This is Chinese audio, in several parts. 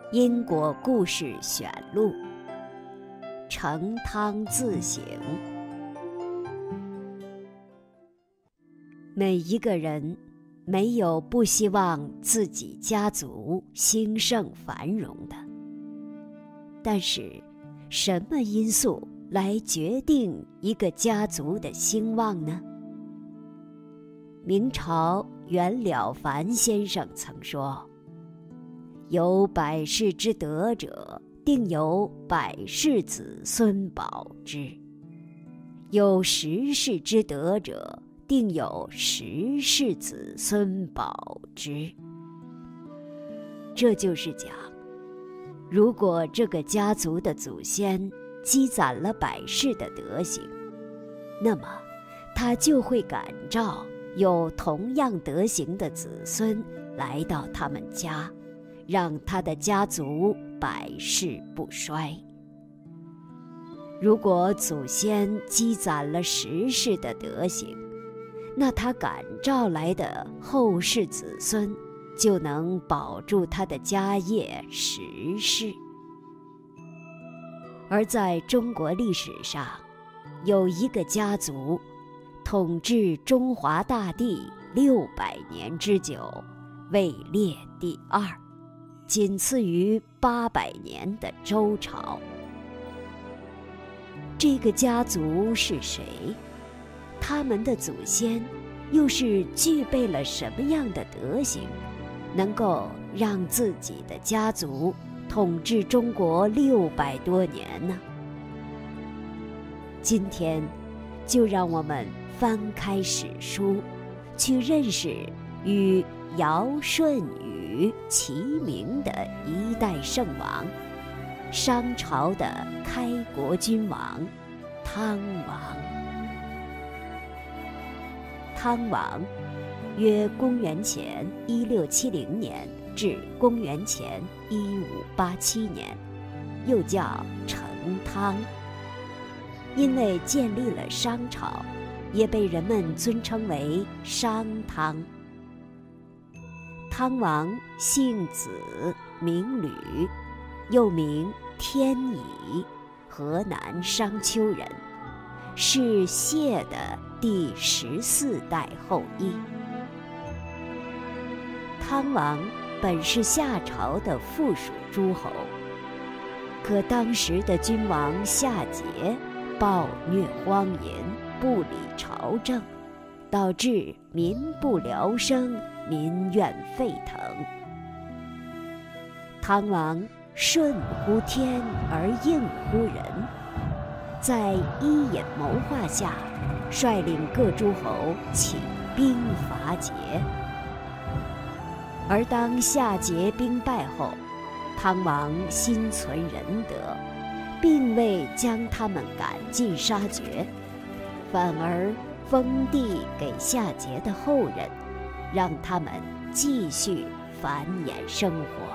因果故事选录，成汤自省。每一个人没有不希望自己家族兴盛繁荣的，但是什么因素来决定一个家族的兴旺呢？明朝袁了凡先生曾说，有百世之德者，定有百世子孙保之；有十世之德者，定有十世子孙保之。这就是讲，如果这个家族的祖先积攒了百世的德行，那么他就会感召有同样德行的子孙来到他们家，让他的家族百世不衰。如果祖先积攒了十世的德行，那他感召来的后世子孙就能保住他的家业十世。而在中国历史上，有一个家族统治中华大地600年之久，位列第2，仅次于800年的周朝。这个家族是谁？他们的祖先又是具备了什么样的德行，能够让自己的家族统治中国600多年呢？今天就让我们翻开史书，去认识与尧舜禹齐名的一代圣王，商朝的开国君王汤王。汤王约公元前1670年至公元前1587年，又叫成汤。因为建立了商朝，也被人们尊称为商汤。汤王姓子，名吕，又名天乙，河南商丘人，是谢的第14代后裔。汤王本是夏朝的附属诸侯，可当时的君王夏桀暴虐荒淫，不理朝政，导致民不聊生，民怨沸腾。汤王顺乎天而应乎人，在伊尹谋划下，率领各诸侯起兵伐桀。而当夏桀兵败后，汤王心存仁德，并未将他们赶尽杀绝，反而封地给夏桀的后人，让他们继续繁衍生活。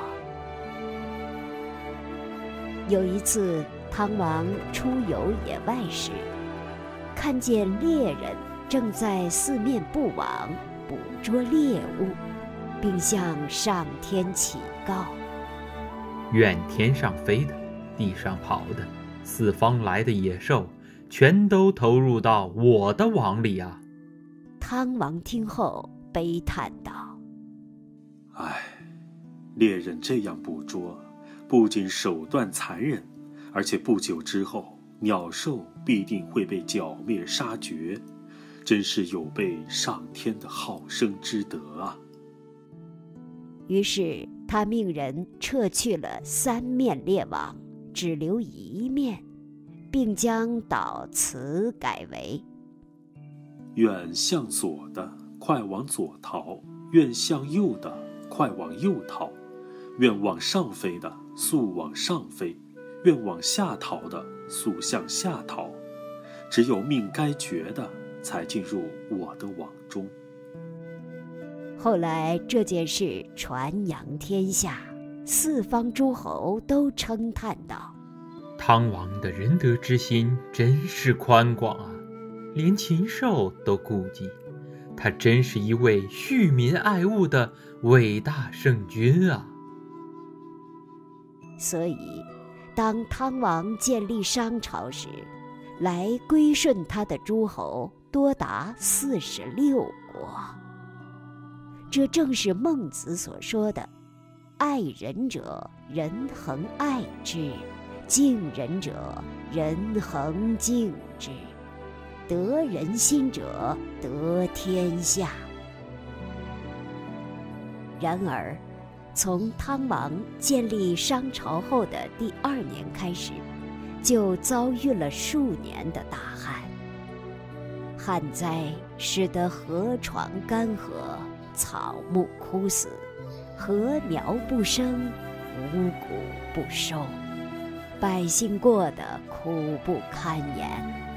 有一次，汤王出游野外时，看见猎人正在四面布网捕捉猎物，并向上天祈告： 愿天上飞的，地上跑的，四方来的野兽，全都投入到我的网里啊！ 汤王听后悲叹道： 唉，猎人这样捕捉，不仅手段残忍，而且不久之后，鸟兽必定会被剿灭杀绝，真是有悖上天的好生之德啊！ 于是他命人撤去了3面猎网，只留1面，并将祷词改为： 愿向左的，快往左逃；愿向右的，快往右逃；愿往上飞的，速往上飞；愿往下逃的，速向下逃。只有命该绝的，才进入我的网中。 后来这件事传扬天下，四方诸侯都称叹道： 汤王的仁德之心真是宽广啊，连禽兽都顾及，他真是一位恤民爱物的伟大圣君啊！ 所以当汤王建立商朝时，来归顺他的诸侯多达46国。这正是孟子所说的爱人者，人恒爱之；敬人者，人恒敬之；得人心者，得天下。然而，从汤王建立商朝后的第2年开始，就遭遇了数年的大旱。旱灾使得河床干涸，草木枯死，禾苗不生，五谷不收，百姓过得苦不堪言。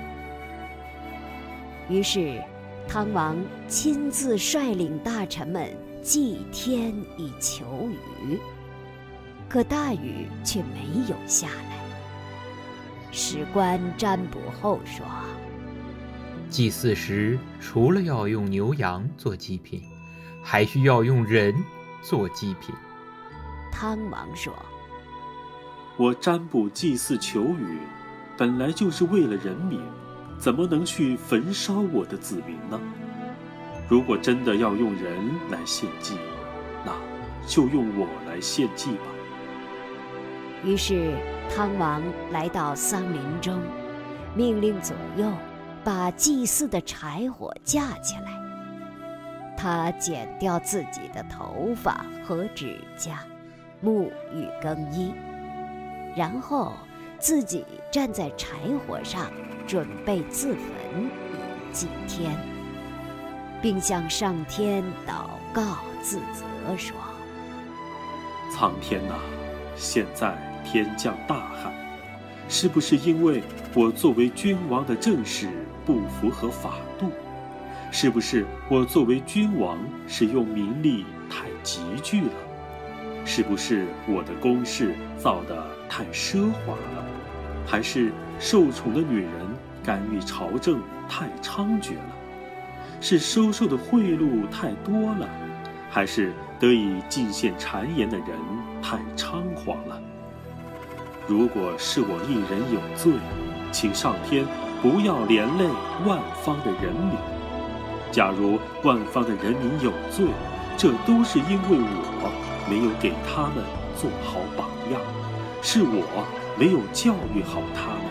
于是，汤王亲自率领大臣们祭天以求雨，可大雨却没有下来。史官占卜后说， 祭祀时除了要用牛羊做祭品，还需要用人做祭品。 汤王说， 我占卜祭祀求雨，本来就是为了人民，怎么能去焚烧我的子民呢？如果真的要用人来献祭，那就用我来献祭吧。 于是汤王来到桑林中，命令左右把祭祀的柴火架起来。他剪掉自己的头发和指甲，沐浴更衣，然后自己站在柴火上，准备自焚以祭天，并向上天祷告自责说， 苍天哪，现在天降大旱，是不是因为我作为君王的政事不符合法度？是不是我作为君王使用民力太急剧了？是不是我的宫室造得太奢华了？还是受宠的女人干预朝政太猖獗了？是收受的贿赂太多了？还是得以进献谗言的人太猖狂了？如果是我一人有罪，请上天不要连累万方的人民。假如万方的人民有罪，这都是因为我没有给他们做好榜样，是我没有教育好他们，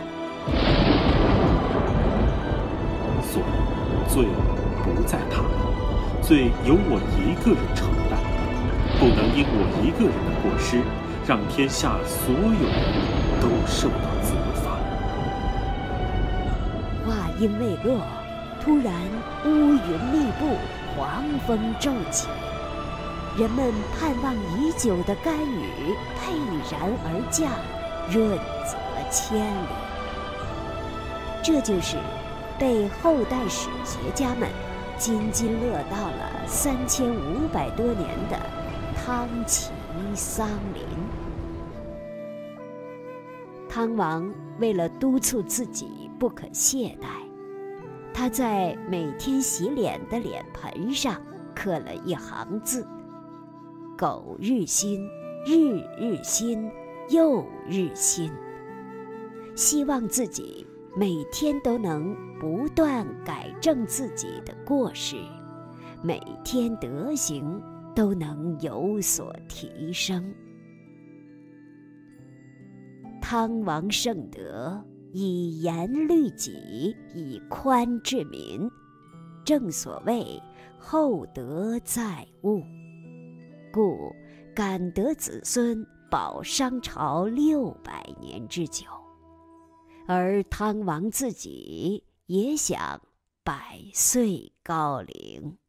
所以罪不在他们，罪由我一个人承担，不能因我一个人的过失，让天下所有人都受到责罚。 话音未落，突然乌云密布，狂风骤起，人们盼望已久的甘雨沛然而降，润泽千里。这就是被后代史学家们津津乐道了3500多年的汤齐桑林。汤王为了督促自己不可懈怠，他在每天洗脸的脸盆上刻了一行字：苟日新，日日新，又日新。希望自己每天都能不断改正自己的过失，每天德行都能有所提升。汤王圣德，以严律己，以宽治民，正所谓厚德载物，故感得子孙保商朝600年之久。而汤王自己也想100岁高龄。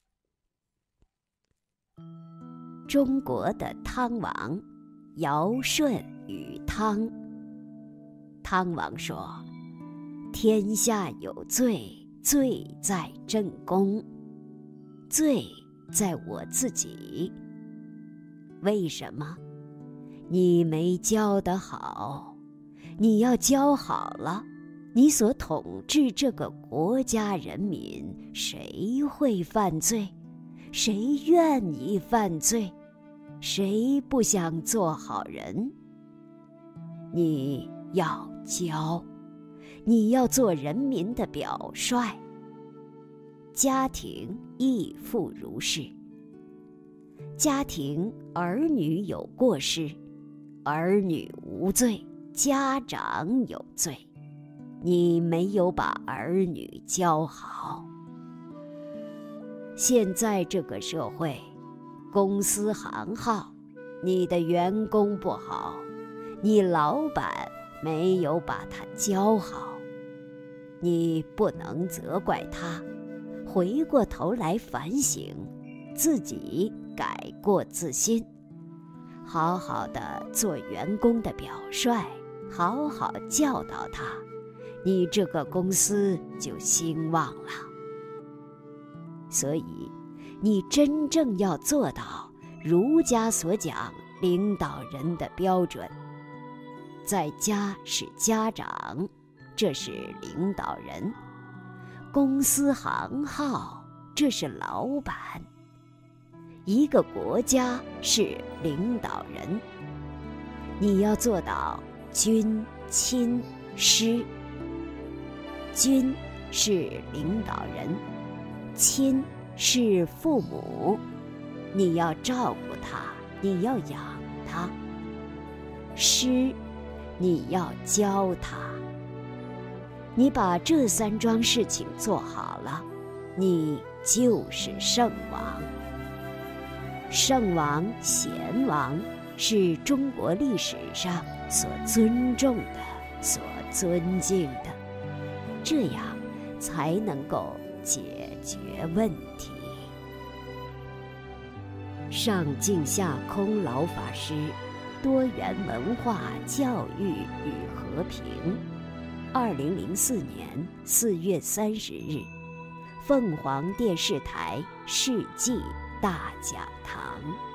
中国的汤王，尧舜禹汤。汤王说：天下有罪，罪在正宫，罪在我自己。为什么？你没教得好，你要教好了，你所统治这个国家人民，谁会犯罪？谁愿意犯罪？谁不想做好人？ 你要教，你要做人民的表率。家庭亦复如是。家庭儿女有过失，儿女无罪，家长有罪。你没有把儿女教好。现在这个社会，公司行号，你的员工不好，你老板没有把他教好，你不能责怪他，回过头来反省，自己改过自新，好好的做员工的表率，好好教导他，你这个公司就兴旺了。所以，你真正要做到儒家所讲领导人的标准。在家是家长，这是领导人；公司行号，这是老板；一个国家是领导人。你要做到君、亲、师。君是领导人，亲是父母，你要照顾他，你要养他；师，你要教他。你把这3桩事情做好了，你就是圣王。圣王、贤王是中国历史上所尊重的、所尊敬的，这样才能够解决问题。上净下空老法师，多元文化教育与和平，2004年4月30日，凤凰电视台世纪大讲堂。